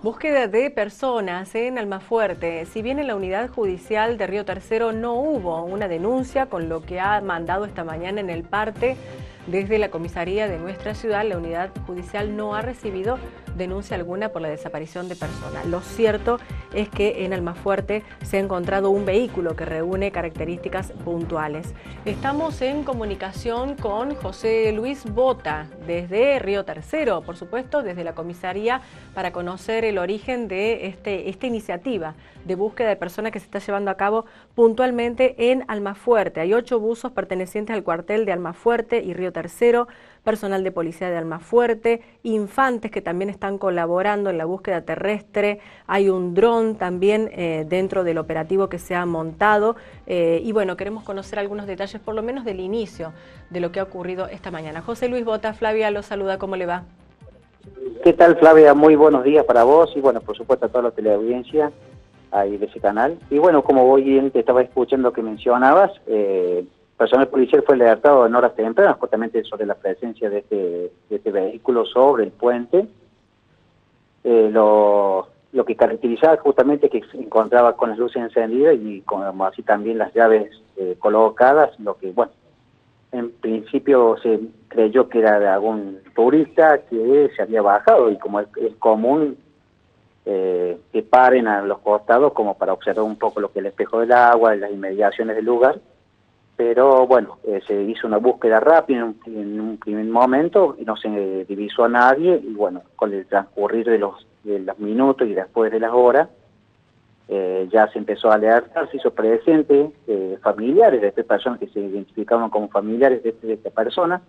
Búsqueda de personas en Almafuerte. Si bien en la unidad judicial de Río Tercero no hubo una denuncia, con lo que ha mandado esta mañana en el parte desde la comisaría de nuestra ciudad, la unidad judicial no ha recibido denuncia alguna por la desaparición de personas. Lo cierto es que en Almafuerte se ha encontrado un vehículo que reúne características puntuales. Estamos en comunicación con José Luis Bota desde Río Tercero, por supuesto, desde la comisaría, para conocer el origen de esta iniciativa de búsqueda de personas que se está llevando a cabo puntualmente en Almafuerte. Hay 8 buzos pertenecientes al cuartel de Almafuerte y Río Tercero, personal de policía de Almafuerte, infantes que también están colaborando en la búsqueda terrestre, hay un dron también dentro del operativo que se ha montado y bueno, queremos conocer algunos detalles por lo menos del inicio de lo que ha ocurrido esta mañana. José Luis Bota, Flavia lo saluda, ¿cómo le va? ¿Qué tal, Flavia? Muy buenos días para vos y bueno, por supuesto a toda la teleaudiencia ahí de ese canal. Y bueno, como voy bien te estaba escuchando lo que mencionabas, personal policial fue alertado en horas tempranas justamente sobre la presencia de este vehículo sobre el puente. Lo que caracterizaba justamente que se encontraba con las luces encendidas y como así también las llaves colocadas, lo que bueno, en principio se creyó que era de algún turista que se había bajado y como es común que paren a los costados como para observar un poco lo que es el espejo del agua, las inmediaciones del lugar, pero bueno, se hizo una búsqueda rápida en un primer momento y no se divisó a nadie y bueno, con el transcurrir de los minutos y después de las horas, ya se empezó a alertar, se hizo presente familiares de esta persona que se identificaban como familiares de esta persona,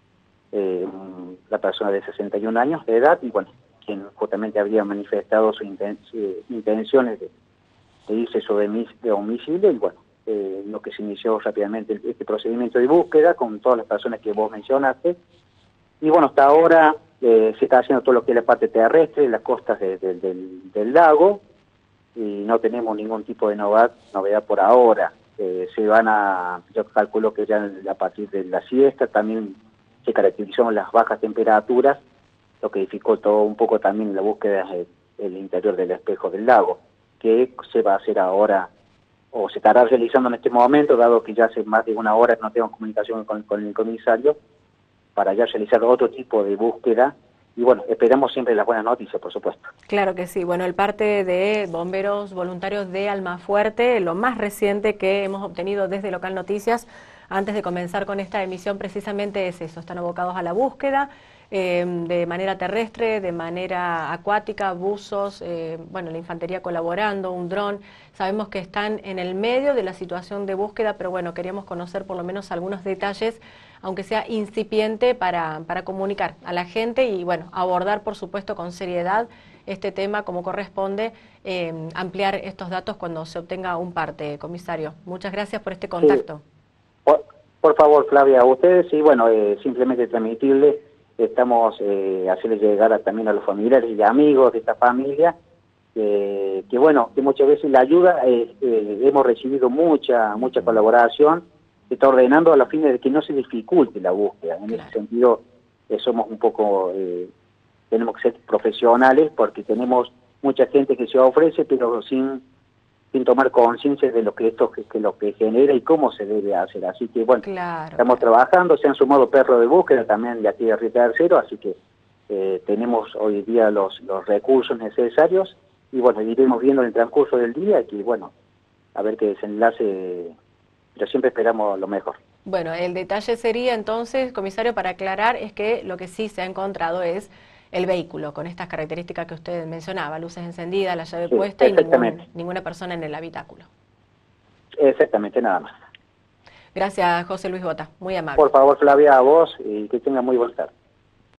la persona de 61 años de edad, y bueno, quien justamente había manifestado sus intenciones de irse sobre domicilio, y bueno, lo que se inició rápidamente este procedimiento de búsqueda con todas las personas que vos mencionaste, y bueno, hasta ahora se está haciendo todo lo que es la parte terrestre, las costas del lago, y no tenemos ningún tipo de novedad por ahora. Yo calculo que ya a partir de la siesta también se caracterizaron las bajas temperaturas, lo que dificultó un poco también la búsqueda del interior del espejo del lago, que se va a hacer ahora, o se estará realizando en este momento, dado que ya hace más de una hora que no tengo comunicación con el comisario, para ya realizar otro tipo de búsqueda. Y bueno, esperamos siempre las buenas noticias, por supuesto. Claro que sí. Bueno, el parte de bomberos voluntarios de Almafuerte, lo más reciente que hemos obtenido desde Local Noticias, antes de comenzar con esta emisión, precisamente es eso. Están abocados a la búsqueda de manera terrestre, de manera acuática, buzos, bueno, la infantería colaborando, un dron. Sabemos que están en el medio de la situación de búsqueda, pero bueno, queríamos conocer por lo menos algunos detalles, aunque sea incipiente, para comunicar a la gente y bueno, abordar por supuesto con seriedad este tema como corresponde, ampliar estos datos cuando se obtenga un parte, comisario. Muchas gracias por este contacto. Sí. Por favor, Flavia, a ustedes, y bueno, simplemente transmitirle, estamos hacerles llegar también a los familiares y amigos de esta familia, que bueno, que muchas veces la ayuda, hemos recibido mucha colaboración, se está ordenando a la fin de que no se dificulte la búsqueda. En ese sentido, somos un poco, tenemos que ser profesionales porque tenemos mucha gente que se ofrece, pero sin tomar conciencia de lo que lo que genera y cómo se debe hacer. Así que bueno, estamos trabajando, se han sumado perros de búsqueda también de aquí de Río Tercero, así que tenemos hoy día los recursos necesarios y bueno, iremos viendo en el transcurso del día y que bueno, a ver qué desenlace, pero siempre esperamos lo mejor. Bueno, el detalle sería entonces, comisario, para aclarar, es que lo que sí se ha encontrado es el vehículo con estas características que usted mencionaba, luces encendidas, la llave puesta y ninguna persona en el habitáculo. Exactamente, nada más. Gracias, José Luis Bota, muy amable. Por favor, Flavia, a vos y que tenga muy buena tarde.